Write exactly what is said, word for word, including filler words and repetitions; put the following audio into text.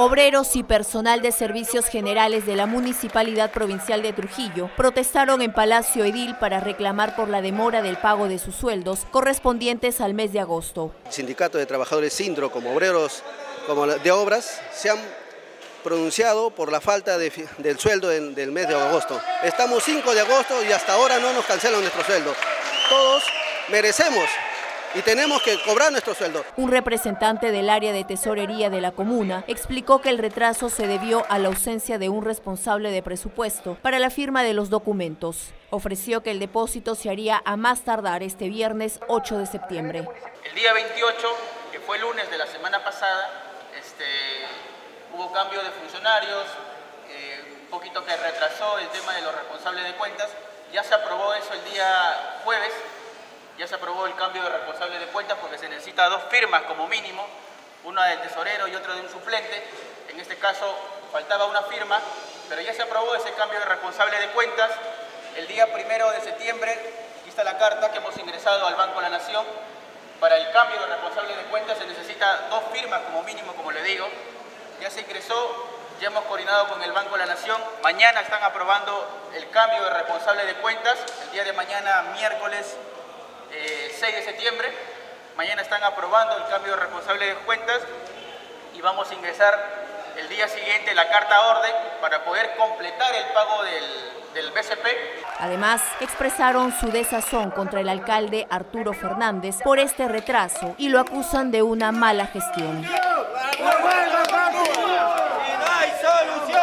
Obreros y personal de servicios generales de la Municipalidad Provincial de Trujillo protestaron en Palacio Edil para reclamar por la demora del pago de sus sueldos correspondientes al mes de agosto. El Sindicato de Trabajadores Sindro, como obreros como de obras, se han pronunciado por la falta de, del sueldo del, del mes de agosto. Estamos cinco de agosto y hasta ahora no nos cancelan nuestro sueldo. Todos merecemos y tenemos que cobrar nuestro sueldo. Un representante del área de tesorería de la comuna explicó que el retraso se debió a la ausencia de un responsable de presupuesto para la firma de los documentos. Ofreció que el depósito se haría a más tardar este viernes ocho de septiembre. El día veintiocho, que fue el lunes de la semana pasada, este, hubo cambio de funcionarios, eh, un poquito que retrasó el tema de los responsables de cuentas. Ya se aprobó eso el día jueves. Ya se aprobó el cambio de responsable de cuentas porque se necesita dos firmas como mínimo, una del tesorero y otra de un suplente. En este caso faltaba una firma, pero ya se aprobó ese cambio de responsable de cuentas. El día primero de septiembre, aquí está la carta que hemos ingresado al Banco de la Nación. Para el cambio de responsable de cuentas se necesita dos firmas como mínimo, como le digo. Ya se ingresó, ya hemos coordinado con el Banco de la Nación. Mañana están aprobando el cambio de responsable de cuentas. El día de mañana, miércoles Eh, seis de septiembre, mañana están aprobando el cambio de responsable de cuentas y vamos a ingresar el día siguiente la carta orden para poder completar el pago del, del B C P. Además, expresaron su desazón contra el alcalde Arturo Fernández por este retraso y lo acusan de una mala gestión.